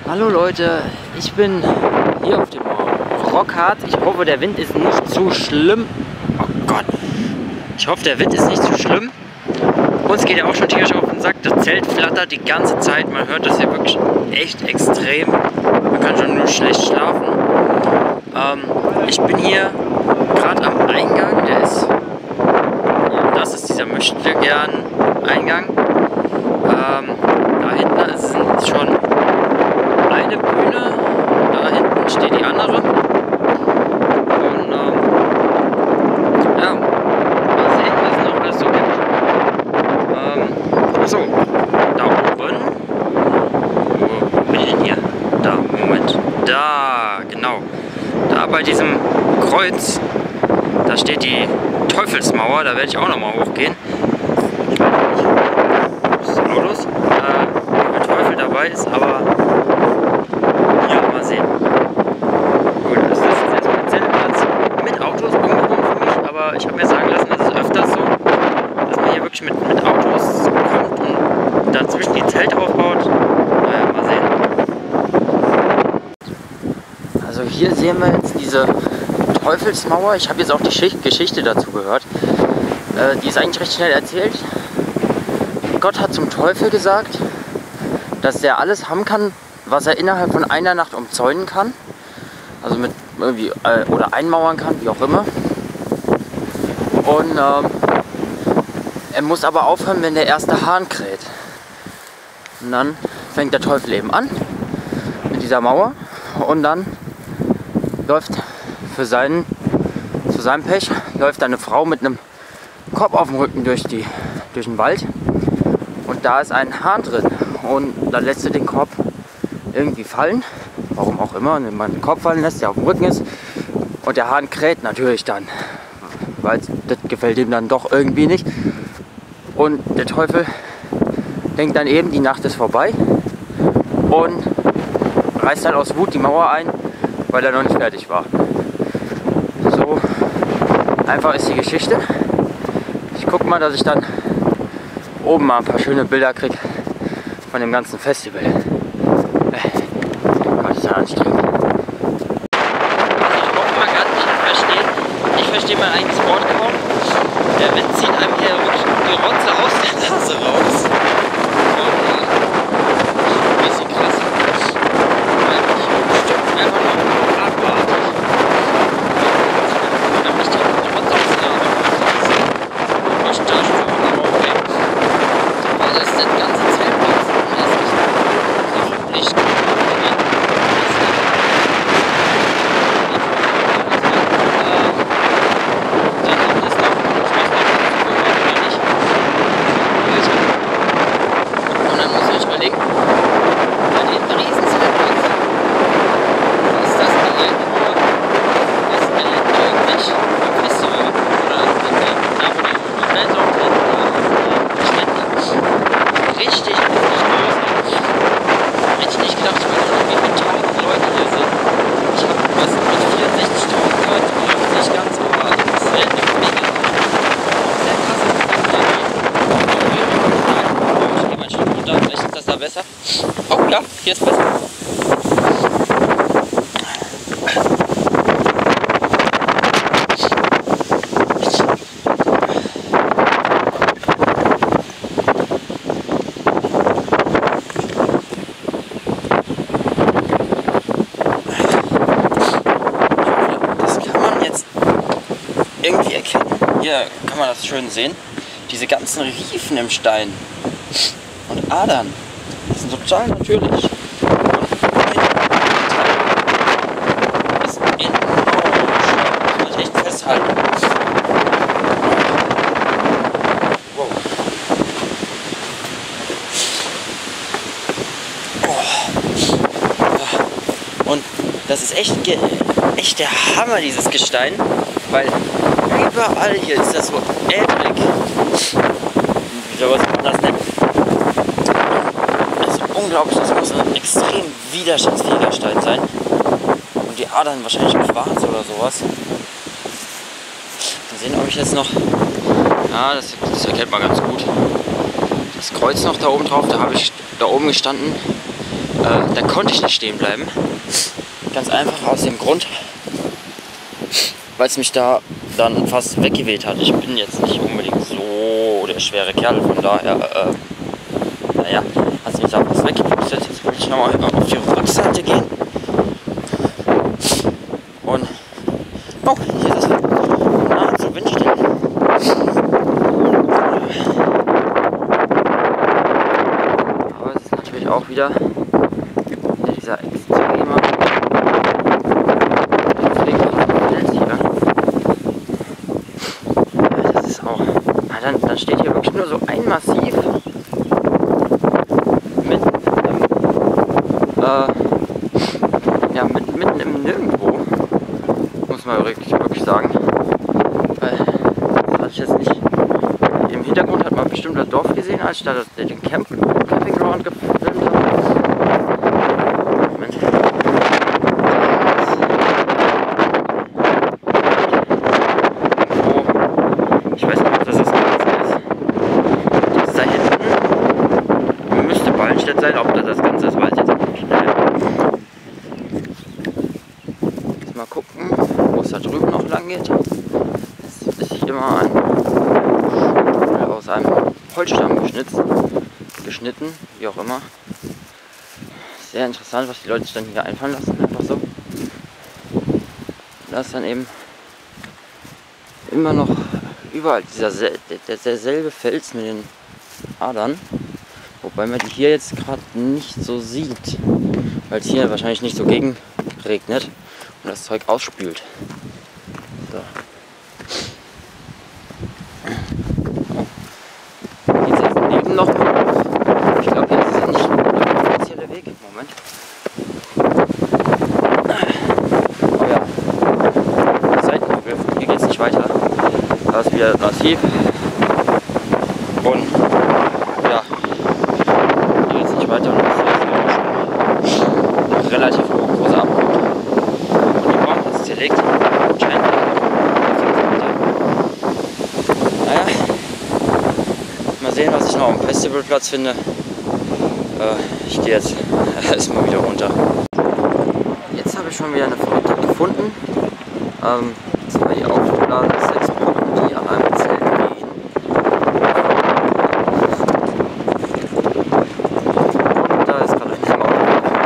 Hallo Leute, ich bin hier auf dem Rockhard. Ich hoffe, der Wind ist nicht zu schlimm. Oh Gott. Ich hoffe, der Wind ist nicht zu schlimm. Uns geht ja auch schon tierisch auf den Sack. Das Zelt flattert die ganze Zeit. Man hört das hier wirklich echt extrem. Man kann schon nur schlecht schlafen. Ich bin hier gerade am Eingang. Der ist... Ja, das ist dieser Möchtegern-Eingang. Da hinten ist schon eine Bühne. Da hinten steht die andere. Und ja, mal sehen, was es noch alles so gibt. Achso, da oben. Wo bin ich denn hier? Da, Moment. Da, genau. Da bei diesem Kreuz, da steht die Teufelsmauer. Da werde ich auch nochmal hochgehen. Autos, der Teufel dabei ist, aber ja, mal sehen. Gut, das ist jetzt erstmal ein Zeltplatz mit Autos, ungewohnt für mich, aber ich habe mir sagen lassen, das ist öfters so, dass man hier wirklich mit Autos kommt und dazwischen die Zelte aufbaut. Naja, mal sehen. Also hier sehen wir jetzt diese Teufelsmauer. Ich habe jetzt auch die Geschichte dazu gehört. Die ist eigentlich recht schnell erzählt. Gott hat zum Teufel gesagt, dass er alles haben kann, was er innerhalb von einer Nacht umzäunen kann. Also mit irgendwie oder einmauern kann, wie auch immer. Und er muss aber aufhören, wenn der erste Hahn kräht. Und dann fängt der Teufel eben an mit dieser Mauer und dann läuft zu seinem Pech läuft eine Frau mit einem Korb auf dem Rücken durch den Wald. Und da ist ein Hahn drin und dann lässt er den Korb irgendwie fallen, warum auch immer, wenn man den Korb fallen lässt, der auf dem Rücken ist, und der Hahn kräht natürlich dann, weil das gefällt ihm dann doch irgendwie nicht. Und der Teufel denkt dann eben, die Nacht ist vorbei und reißt dann aus Wut die Mauer ein, weil er noch nicht fertig war. So einfach ist die Geschichte. Ich gucke mal, dass ich dann oben mal ein paar schöne Bilder kriege von dem ganzen Festival. Gott, ist ja anstrengend. Ich hoffe, man kann mich nicht verstehen. Ich verstehe mein eigenes Wort kaum. Der Wind zieht einem hier wirklich die Rotze aus der Nase raus. Und ein bisschen krass. Weil ich bestimmt einfach nur abartig. Dann nicht die Rotze aus der Nase raus. Ich dachte, das ist der ganze Zeltplatz und das ist nicht gut. Da hinten ist noch, ich weiß nicht, ob das gehört oder nicht. Und dann muss ich überlegen, bei dem riesen Zeltplatz, ist das allein nur, ist eigentlich vom Festival oder da wo die Bands auftreten, richtig groß. Hätte ich nicht gedacht, wie viele tausend Leute hier sind. Ich habe was mit 64.000 Leuten, glaube ich, nicht ganz, aber also das ist eine Menge. Sehr krass ist das hier. Ich gehe mal ein Stück runter, vielleicht ist das da besser. Oh ja, hier ist besser. Irgendwie erkennen. Hier kann man das schön sehen. Diese ganzen Riefen im Stein und Adern. Die sind total natürlich. Und ist enorm stark. Das muss ich echt festhalten. Wow. Und das ist echt der Hammer, dieses Gestein. Weil überall hier ist das so ähnlich. Wie soll man das nennen? Das ist unglaublich, das muss ein extrem widerstandsfähiger Stein sein. Und die Adern wahrscheinlich Quarz oder sowas. Mal sehen, ob ich jetzt noch... Ja, das erkennt man ganz gut. Das Kreuz noch da oben drauf, da habe ich da oben gestanden. Da konnte ich nicht stehen bleiben. Ganz einfach aus dem Grund, weil es mich da dann fast weggeweht hat. Ich bin jetzt nicht unbedingt so der schwere Kerl, von daher, naja, hat es mich da fast weggepustet. Jetzt will ich nochmal auf die Rückseite gehen. Und, oh, hier ist es nahezu windstill. Aber es ist natürlich auch wieder dieser extreme dann steht hier wirklich nur so ein Massiv mitten im Nirgendwo, muss man wirklich sagen. Weil das hatte ich jetzt nicht. Im Hintergrund hat man bestimmt das Dorf gesehen, als ich da den Campingground gefilmt habe. Moment. Ich weiß nicht, ob das Ganze ist. Das da hinten müsste Ballenstedt sein, ob das Ganze ist, weiß ich jetzt auch nicht. Jetzt mal gucken, wo es da drüben noch lang geht. Das ist hier mal aus einem Holzstamm geschnitten, wie auch immer. Sehr interessant, was die Leute sich dann hier einfallen lassen, einfach so. Da ist dann eben immer noch überall derselbe Fels mit den Adern, wobei man die hier jetzt gerade nicht so sieht, weil es hier wahrscheinlich nicht so gegen regnet und das Zeug ausspült. So. Geht es jetzt neben noch mal? Ich glaube, hier ist es nicht der offizielle Weg. Moment. Oh ja. Seitenhügel. Hier geht es nicht weiter. Da ist wieder massiv. Und ja, hier geht es nicht weiter. Und das ist jetzt schon relativ großer Abgrund. Und die Baum ist zerlegt. Scheint naja, mal sehen, was ich noch am Festivalplatz finde. Ich gehe jetzt erstmal wieder runter. Jetzt habe ich schon wieder eine Verrückte gefunden. Das war die aufgeladene 6 Brücken, die an einem Zelt liegen. Und da ist gerade ein Auto.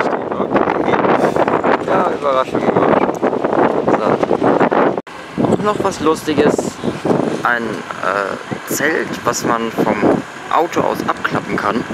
Ja, Überraschung. So. Auch noch was Lustiges. Ein Zelt, was man vom Auto aus abklappen kann.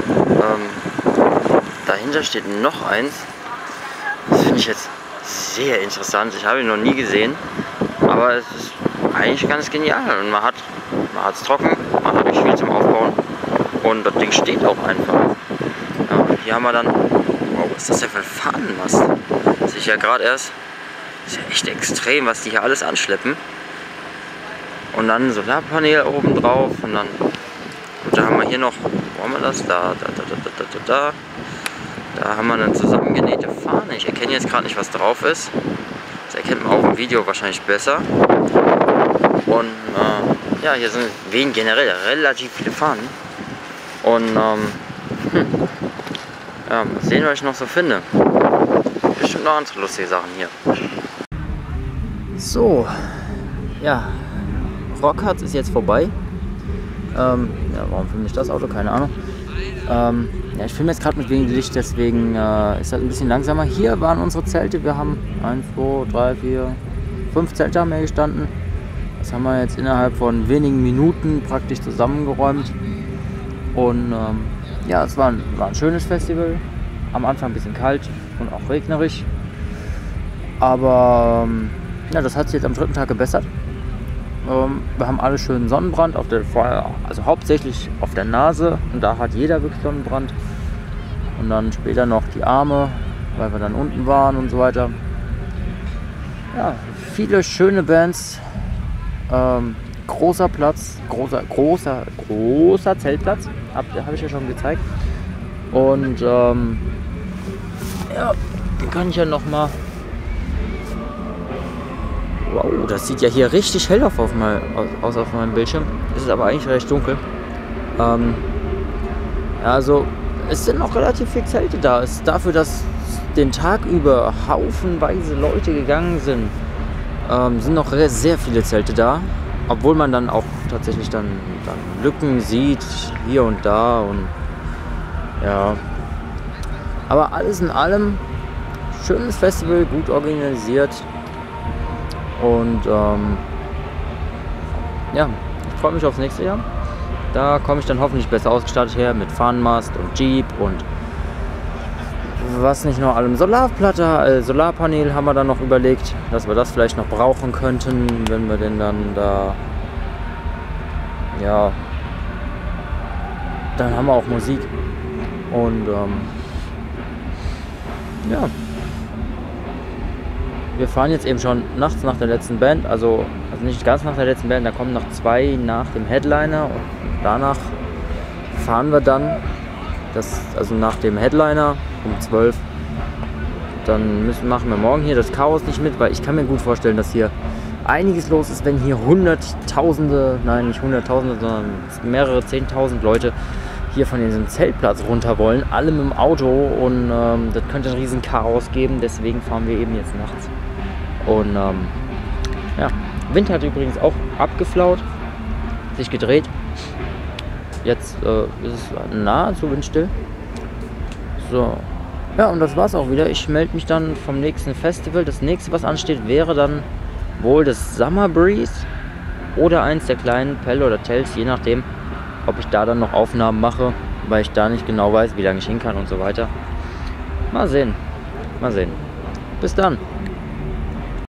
Dahinter steht noch eins. Das finde ich jetzt sehr interessant. Ich habe ihn noch nie gesehen, aber es ist eigentlich ganz genial. Und man hat es trocken, man hat nicht viel zum Aufbauen und das Ding steht auch einfach. Ja, hier haben wir dann, wow, was ist das denn für ein Fahnenmast? Das sehe ich ja gerade erst. Das ist ja echt extrem, was die hier alles anschleppen. Und dann ein Solarpanel oben drauf und dann, gut, da haben wir hier noch, wo haben wir das? Da haben wir eine zusammengenähte Fahne. Ich erkenne jetzt gerade nicht, was drauf ist. Das erkennt man auch im Video wahrscheinlich besser. Und ja, hier sind generell relativ viele Fahnen. Und ja, mal sehen, was ich noch so finde. Bestimmt noch andere lustige Sachen hier. So, ja, Rockhart ist jetzt vorbei. Ja, warum filme ich das Auto? Keine Ahnung. Ja, ich filme jetzt gerade mit wenig Licht, deswegen ist das ein bisschen langsamer. Hier waren unsere Zelte. Wir haben 1, 2, 3, 4, 5 Zelte haben wir gestanden. Das haben wir jetzt innerhalb von wenigen Minuten praktisch zusammengeräumt. Und ja, es war ein schönes Festival. Am Anfang ein bisschen kalt und auch regnerisch. Aber ja, das hat sich jetzt am 3. Tag gebessert. Wir haben alle schön Sonnenbrand, also hauptsächlich auf der Nase, und da hat jeder wirklich Sonnenbrand. Und dann später noch die Arme, weil wir dann unten waren und so weiter. Ja, viele schöne Bands, großer Platz, großer Zeltplatz, habe ich ja schon gezeigt. Und ja, den kann ich ja noch mal. Wow, das sieht ja hier richtig hell aus auf meinem Bildschirm. Es ist aber eigentlich recht dunkel. Also es sind noch relativ viele Zelte da. Es ist dafür, dass den Tag über haufenweise Leute gegangen sind, sind noch sehr viele Zelte da. Obwohl man dann auch tatsächlich dann Lücken sieht, hier und da und ja. Aber alles in allem, schönes Festival, gut organisiert und ja, ich freue mich aufs nächste Jahr. Da komme ich dann hoffentlich besser ausgestattet her mit Fahnenmast und Jeep und was nicht noch allem. Solarpanel haben wir dann noch überlegt, dass wir das vielleicht noch brauchen könnten, wenn wir denn dann da, ja, dann haben wir auch Musik und ja, wir fahren jetzt eben schon nachts nach der letzten Band, also nicht ganz nach der letzten Band, da kommen noch 2 nach dem Headliner und danach fahren wir dann, also nach dem Headliner um 12, dann machen wir morgen hier das Chaos nicht mit, weil ich kann mir gut vorstellen, dass hier einiges los ist, wenn hier Hunderttausende, nein nicht Hunderttausende, sondern mehrere 10.000 Leute hier von diesem Zeltplatz runter wollen, alle mit dem Auto und das könnte ein riesen Chaos geben, deswegen fahren wir eben jetzt nachts. Und ja, Wind hat übrigens auch abgeflaut, sich gedreht. Jetzt ist es nahezu windstill. So, ja, und das war's auch wieder. Ich melde mich dann vom nächsten Festival. Das nächste, was ansteht, wäre dann wohl das Summer Breeze oder eins der kleinen Pell oder Tells, je nachdem, ob ich da dann noch Aufnahmen mache, weil ich da nicht genau weiß, wie lange ich hin kann und so weiter. Mal sehen. Mal sehen. Bis dann.